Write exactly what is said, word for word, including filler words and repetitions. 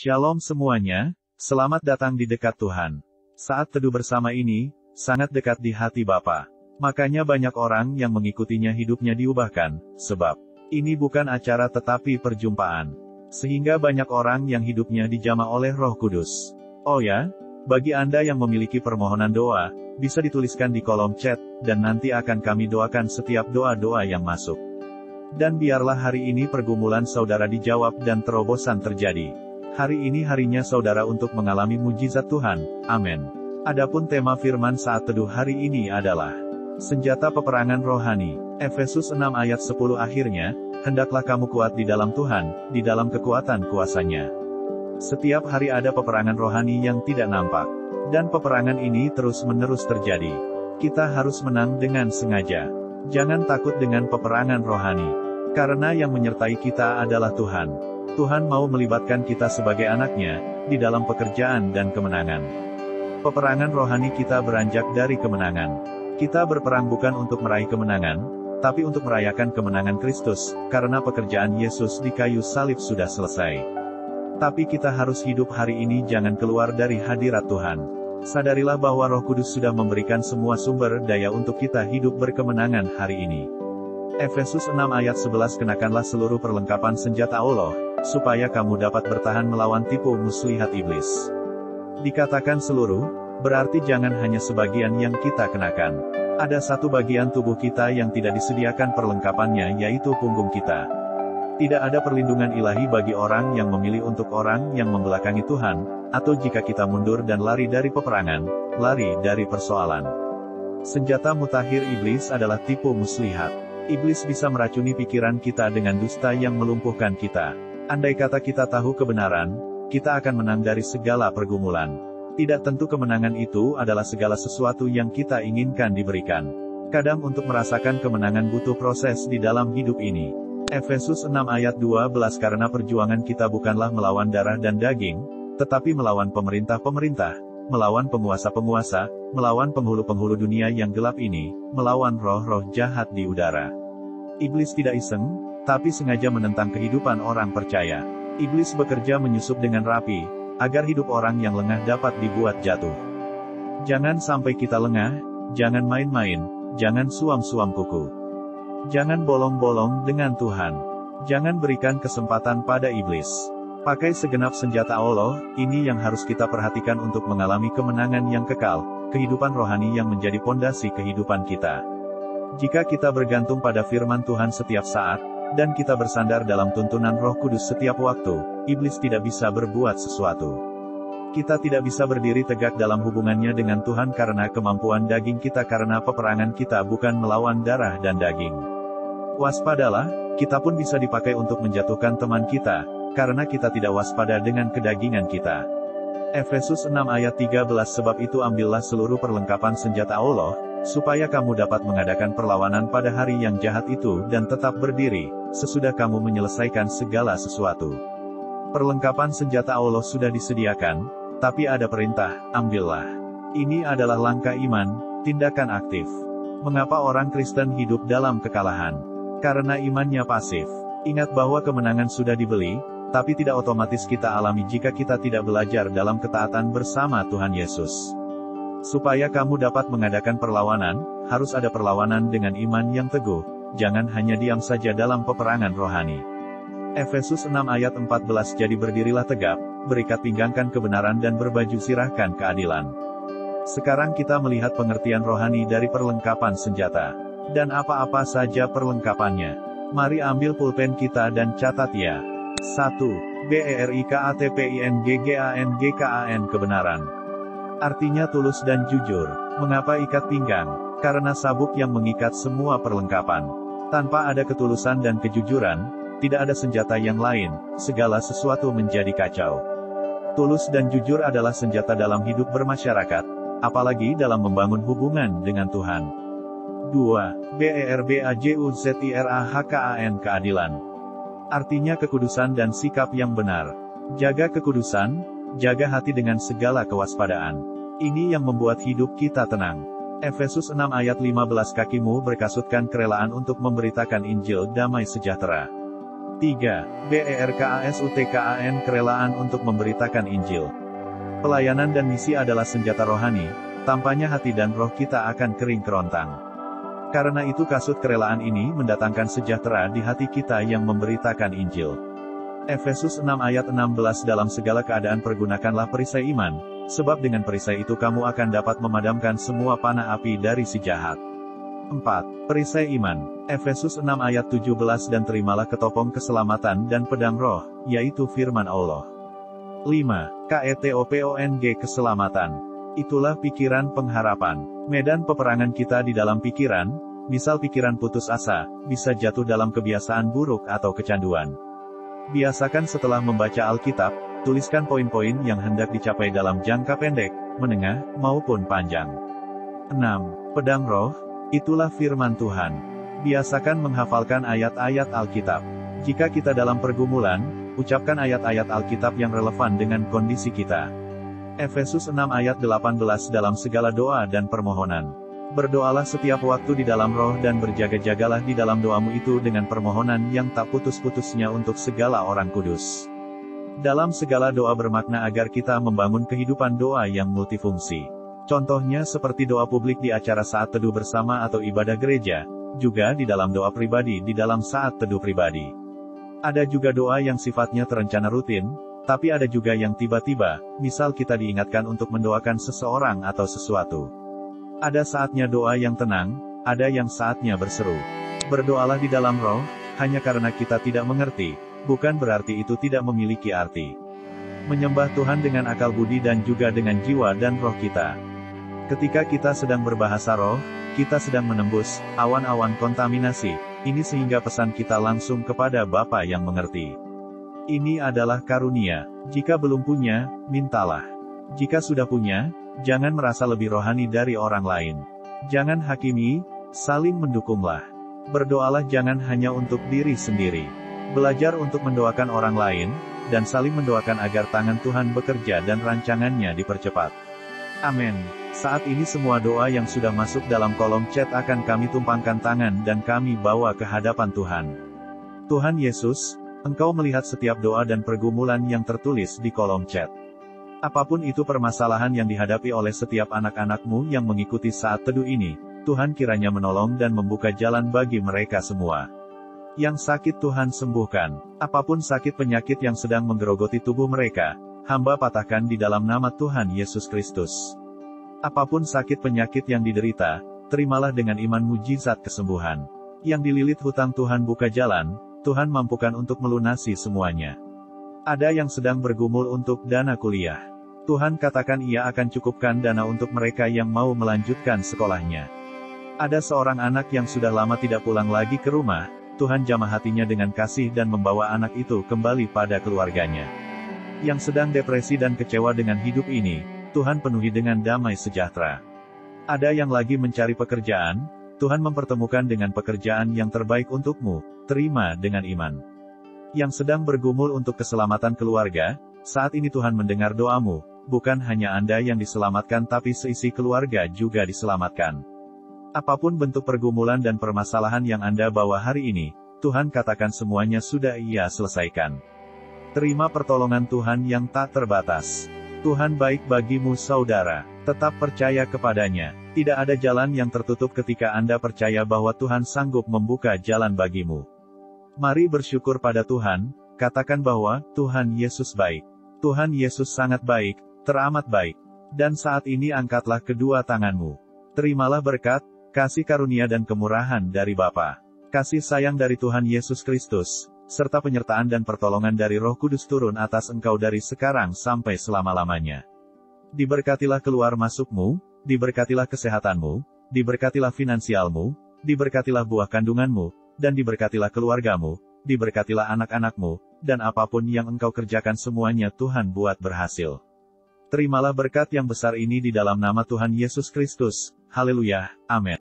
Shalom semuanya, selamat datang di dekat Tuhan. Saat teduh bersama ini, sangat dekat di hati Bapa. Makanya banyak orang yang mengikutinya hidupnya diubahkan, sebab ini bukan acara tetapi perjumpaan. Sehingga banyak orang yang hidupnya dijamah oleh Roh Kudus. Oh ya, bagi Anda yang memiliki permohonan doa, bisa dituliskan di kolom chat, dan nanti akan kami doakan setiap doa-doa yang masuk. Dan biarlah hari ini pergumulan saudara dijawab dan terobosan terjadi. Hari ini harinya saudara untuk mengalami mujizat Tuhan, amin. Adapun tema firman saat teduh hari ini adalah senjata peperangan rohani. Efesus enam ayat sepuluh akhirnya, hendaklah kamu kuat di dalam Tuhan, di dalam kekuatan kuasanya. Setiap hari ada peperangan rohani yang tidak nampak. Dan peperangan ini terus-menerus terjadi. Kita harus menang dengan sengaja. Jangan takut dengan peperangan rohani. Karena yang menyertai kita adalah Tuhan. Tuhan mau melibatkan kita sebagai anaknya, di dalam pekerjaan dan kemenangan. Peperangan rohani kita beranjak dari kemenangan. Kita berperang bukan untuk meraih kemenangan, tapi untuk merayakan kemenangan Kristus, karena pekerjaan Yesus di kayu salib sudah selesai. Tapi kita harus hidup hari ini jangan keluar dari hadirat Tuhan. Sadarilah bahwa Roh Kudus sudah memberikan semua sumber daya untuk kita hidup berkemenangan hari ini. Efesus enam ayat sebelas Kenakanlah seluruh perlengkapan senjata Allah, supaya kamu dapat bertahan melawan tipu muslihat iblis. Dikatakan seluruh, berarti jangan hanya sebagian yang kita kenakan. Ada satu bagian tubuh kita yang tidak disediakan perlengkapannya, yaitu punggung kita. Tidak ada perlindungan ilahi bagi orang yang memilih untuk orang yang membelakangi Tuhan, atau jika kita mundur dan lari dari peperangan, lari dari persoalan. Senjata mutakhir iblis adalah tipu muslihat. Iblis bisa meracuni pikiran kita dengan dusta yang melumpuhkan kita. Andai kata kita tahu kebenaran, kita akan menang dari segala pergumulan. Tidak tentu kemenangan itu adalah segala sesuatu yang kita inginkan diberikan. Kadang untuk merasakan kemenangan butuh proses di dalam hidup ini. Efesus enam ayat dua belas Karena perjuangan kita bukanlah melawan darah dan daging, tetapi melawan pemerintah-pemerintah, melawan penguasa-penguasa, melawan penghulu-penghulu dunia yang gelap ini, melawan roh-roh jahat di udara. Iblis tidak iseng, tapi sengaja menentang kehidupan orang percaya. Iblis bekerja menyusup dengan rapi, agar hidup orang yang lengah dapat dibuat jatuh. Jangan sampai kita lengah, jangan main-main, jangan suam-suam kuku. Jangan bolong-bolong dengan Tuhan. Jangan berikan kesempatan pada iblis. Pakai segenap senjata Allah, ini yang harus kita perhatikan untuk mengalami kemenangan yang kekal, kehidupan rohani yang menjadi pondasi kehidupan kita. Jika kita bergantung pada firman Tuhan setiap saat, dan kita bersandar dalam tuntunan Roh Kudus setiap waktu, iblis tidak bisa berbuat sesuatu. Kita tidak bisa berdiri tegak dalam hubungannya dengan Tuhan karena kemampuan daging kita karena peperangan kita bukan melawan darah dan daging. Waspadalah, kita pun bisa dipakai untuk menjatuhkan teman kita, karena kita tidak waspada dengan kedagingan kita. Efesus enam ayat tiga belas Sebab itu ambillah seluruh perlengkapan senjata Allah, supaya kamu dapat mengadakan perlawanan pada hari yang jahat itu dan tetap berdiri, sesudah kamu menyelesaikan segala sesuatu. Perlengkapan senjata Allah sudah disediakan, tapi ada perintah, ambillah. Ini adalah langkah iman, tindakan aktif. Mengapa orang Kristen hidup dalam kekalahan? Karena imannya pasif. Ingat bahwa kemenangan sudah dibeli, tapi tidak otomatis kita alami jika kita tidak belajar dalam ketaatan bersama Tuhan Yesus. Supaya kamu dapat mengadakan perlawanan, harus ada perlawanan dengan iman yang teguh, jangan hanya diam saja dalam peperangan rohani. Efesus enam ayat empat belas Jadi berdirilah tegap, berikat pinggangkan kebenaran dan berbaju sirahkan keadilan. Sekarang kita melihat pengertian rohani dari perlengkapan senjata. Dan apa-apa saja perlengkapannya. Mari ambil pulpen kita dan catat ya. satu. B E R I K A T P I N G G A N G K A N Kebenaran. Artinya tulus dan jujur. Mengapa ikat pinggang? Karena sabuk yang mengikat semua perlengkapan. Tanpa ada ketulusan dan kejujuran, tidak ada senjata yang lain, segala sesuatu menjadi kacau. Tulus dan jujur adalah senjata dalam hidup bermasyarakat, apalagi dalam membangun hubungan dengan Tuhan. dua. B E R B A J U Z I R A H K A N Keadilan. Artinya kekudusan dan sikap yang benar. Jaga kekudusan, jaga hati dengan segala kewaspadaan. Ini yang membuat hidup kita tenang. Efesus enam ayat lima belas Kakimu berkasutkan kerelaan untuk memberitakan Injil damai sejahtera. tiga. Berkasutkan kerelaan untuk memberitakan Injil. Pelayanan dan misi adalah senjata rohani, tanpanya hati dan roh kita akan kering kerontang. Karena itu kasut kerelaan ini mendatangkan sejahtera di hati kita yang memberitakan Injil. Efesus enam ayat enam belas Dalam segala keadaan pergunakanlah perisai iman, sebab dengan perisai itu kamu akan dapat memadamkan semua panah api dari si jahat. empat. Perisai iman. Efesus enam ayat tujuh belas Dan terimalah ketopong keselamatan dan pedang roh, yaitu firman Allah. lima. Ketopong keselamatan. Itulah pikiran pengharapan. Medan peperangan kita di dalam pikiran, misal pikiran putus asa, bisa jatuh dalam kebiasaan buruk atau kecanduan. Biasakan setelah membaca Alkitab, tuliskan poin-poin yang hendak dicapai dalam jangka pendek, menengah, maupun panjang. enam. Pedang roh. Itulah firman Tuhan. Biasakan menghafalkan ayat-ayat Alkitab. Jika kita dalam pergumulan, ucapkan ayat-ayat Alkitab yang relevan dengan kondisi kita. Efesus enam ayat delapan belas Dalam segala doa dan permohonan, berdoalah setiap waktu di dalam roh dan berjaga-jagalah di dalam doamu itu dengan permohonan yang tak putus-putusnya untuk segala orang kudus. Dalam segala doa bermakna agar kita membangun kehidupan doa yang multifungsi. Contohnya seperti doa publik di acara saat teduh bersama atau ibadah gereja, juga di dalam doa pribadi di dalam saat teduh pribadi. Ada juga doa yang sifatnya terencana rutin, tapi ada juga yang tiba-tiba, misal kita diingatkan untuk mendoakan seseorang atau sesuatu. Ada saatnya doa yang tenang, ada yang saatnya berseru. Berdoalah di dalam roh, hanya karena kita tidak mengerti, bukan berarti itu tidak memiliki arti. Menyembah Tuhan dengan akal budi dan juga dengan jiwa dan roh kita. Ketika kita sedang berbahasa roh, kita sedang menembus awan-awan kontaminasi, ini sehingga pesan kita langsung kepada Bapa yang mengerti. Ini adalah karunia. Jika belum punya, mintalah. Jika sudah punya, jangan merasa lebih rohani dari orang lain. Jangan hakimi, saling mendukunglah. Berdoalah jangan hanya untuk diri sendiri. Belajar untuk mendoakan orang lain, dan saling mendoakan agar tangan Tuhan bekerja dan rancangannya dipercepat. Amin. Saat ini semua doa yang sudah masuk dalam kolom chat akan kami tumpangkan tangan dan kami bawa ke hadapan Tuhan. Tuhan Yesus, Engkau melihat setiap doa dan pergumulan yang tertulis di kolom chat. Apapun itu permasalahan yang dihadapi oleh setiap anak-anak-Mu yang mengikuti saat teduh ini, Tuhan kiranya menolong dan membuka jalan bagi mereka semua. Yang sakit Tuhan sembuhkan. Apapun sakit penyakit yang sedang menggerogoti tubuh mereka, hamba patahkan di dalam nama Tuhan Yesus Kristus. Apapun sakit penyakit yang diderita, terimalah dengan iman mujizat kesembuhan. Yang dililit hutang Tuhan buka jalan, Tuhan mampukan untuk melunasi semuanya. Ada yang sedang bergumul untuk dana kuliah. Tuhan katakan Ia akan cukupkan dana untuk mereka yang mau melanjutkan sekolahnya. Ada seorang anak yang sudah lama tidak pulang lagi ke rumah, Tuhan jamah hatinya dengan kasih dan membawa anak itu kembali pada keluarganya. Yang sedang depresi dan kecewa dengan hidup ini, Tuhan penuhi dengan damai sejahtera. Ada yang lagi mencari pekerjaan, Tuhan mempertemukan dengan pekerjaan yang terbaik untukmu, terima dengan iman. Yang sedang bergumul untuk keselamatan keluarga, saat ini Tuhan mendengar doamu, bukan hanya Anda yang diselamatkan tapi seisi keluarga juga diselamatkan. Apapun bentuk pergumulan dan permasalahan yang Anda bawa hari ini, Tuhan katakan semuanya sudah Ia selesaikan. Terima pertolongan Tuhan yang tak terbatas. Tuhan baik bagimu saudara, tetap percaya kepadanya. Tidak ada jalan yang tertutup ketika Anda percaya bahwa Tuhan sanggup membuka jalan bagimu. Mari bersyukur pada Tuhan, katakan bahwa, Tuhan Yesus baik. Tuhan Yesus sangat baik, teramat baik. Dan saat ini angkatlah kedua tanganmu. Terimalah berkat, kasih karunia dan kemurahan dari Bapa. Kasih sayang dari Tuhan Yesus Kristus, serta penyertaan dan pertolongan dari Roh Kudus turun atas engkau dari sekarang sampai selama-lamanya. Diberkatilah keluar masukmu, diberkatilah kesehatanmu, diberkatilah finansialmu, diberkatilah buah kandunganmu, dan diberkatilah keluargamu, diberkatilah anak-anakmu, dan apapun yang engkau kerjakan semuanya Tuhan buat berhasil. Terimalah berkat yang besar ini di dalam nama Tuhan Yesus Kristus. Haleluya, amin.